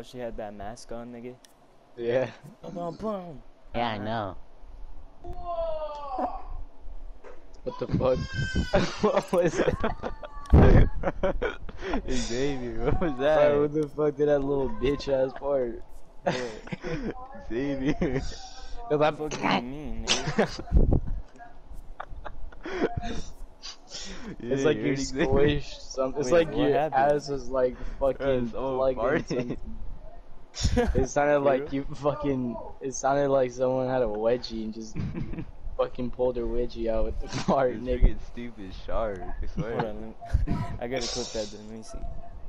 She had that mask on, nigga. Yeah. Boom, boom. Yeah, I know. What the fuck? What was that? Xavier, what was Bro, that? what the fuck did that little bitch ass part? Xavier. Cause What the fuck do you mean, nigga? It's Yeah, like you you heard Xavier? squished some. It's Wait, like what your happened? ass is like fucking someone plugged in farted. something. It sounded For like real? you fucking. It sounded like someone had a wedgie and just fucking pulled their wedgie out with the fart, This nigga. freaking stupid shark, I Hold swear. on, I gotta clip that then, let me see.